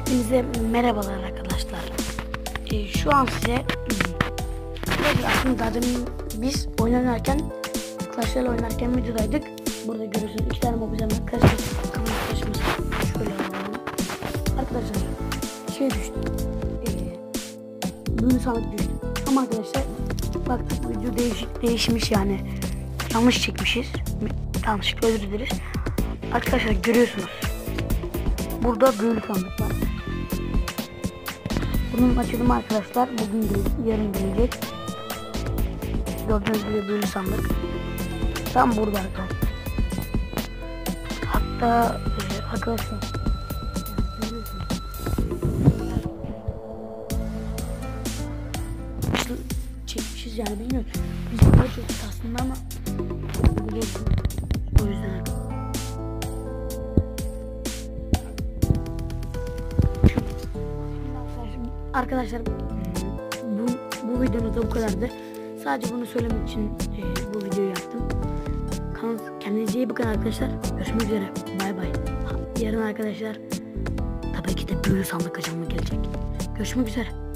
Hepinize merhabalar arkadaşlar. Şu an size aslında zaten biz oynarken arkadaşlarla oynarken videodaydık. Burada görüyorsunuz iki tane mobilyadan karıştırdık. Karışmış. Şöyle alalım. Arkadaşlar şey düştü. Büyülü sandık düştü. Ama arkadaşlar baktık video değişmiş yani. Yanlış çekmişiz. Yanlışlıkla özür dileriz. Arkadaşlar görüyorsunuz. Burada büyülü sandık var. Bunun açılımı arkadaşlar bugün değil, yarın gelecek. Gördüğünüz gibi büyülü sandık. Tam burada arkadaşlar. Hatta arkadaşlar çekmişiz yani bilmiyorum. Biz böyle çektik aslında ama biliyorsunuz. O yüzden arkadaşlar bu videomuz da bu kadardı. Sadece bunu söylemek için bu videoyu yaptım. Kendinize iyi bakın arkadaşlar. Görüşmek üzere. Bay bay. Yarın arkadaşlar tabii ki de büyülü sandık açılımı gelecek. Görüşmek üzere.